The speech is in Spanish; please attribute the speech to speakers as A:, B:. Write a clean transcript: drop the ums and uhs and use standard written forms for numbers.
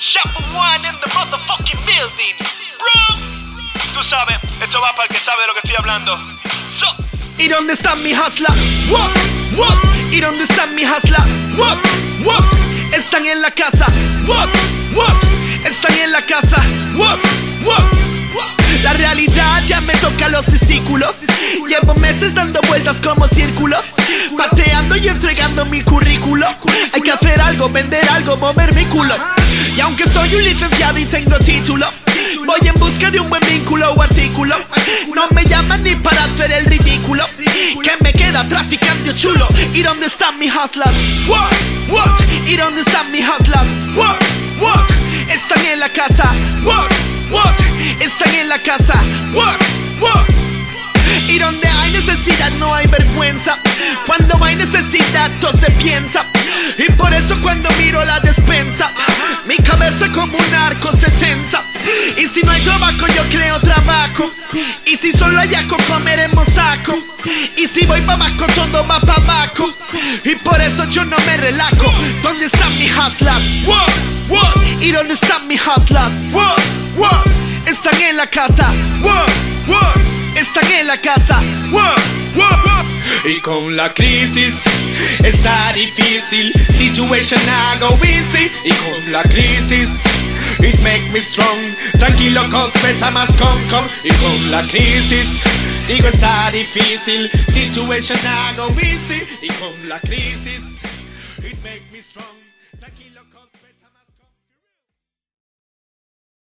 A: Shop One in the motherfucking building, bro. Tú sabes, esto va para el que sabe de lo que estoy hablando. ¿Y dónde está mi hustler? What? What? ¿Y dónde está mi hustler? What? What? Están en la casa. What? What? Están en la casa. What? What? La realidad ya me toca los testículos. Llevo meses dando vueltas como círculos, pateando y entregando mi currículo. Hay que hacer algo, vender algo, mover mi culo. Y aunque soy un licenciado y tengo título, voy en busca de un buen vínculo o artículo. No me llaman ni para hacer el ridículo, que me queda traficante chulo. ¿Y dónde están mis hustlers? What? What? ¿Y dónde están mis hustlers? What? What? Están en la casa. What? What? Están en la casa. What? What? Y donde hay necesidad no hay vergüenza. Cuando hay necesidad todo se piensa. Y por eso cuando miro la despensa, mi cabeza como un arco se tensa. Y si no hay trabajo yo creo trabajo. Y si solo hay aco comeremos saco. Y si voy pa' abajo todo va pa' abajo. Y por eso yo no me relajo. ¿Dónde están mis hustlers? What? What? ¿Y dónde están mis hustlers? What? What? Están en la casa. What? What? Están en la casa. What? What?
B: Y con la crisis está difícil. Situation I go easy. Y con la crisis it make me strong. Tranquilo cause better must come. Y con la crisis digo está difícil. Situation I go easy. Y con la crisis it make me strong.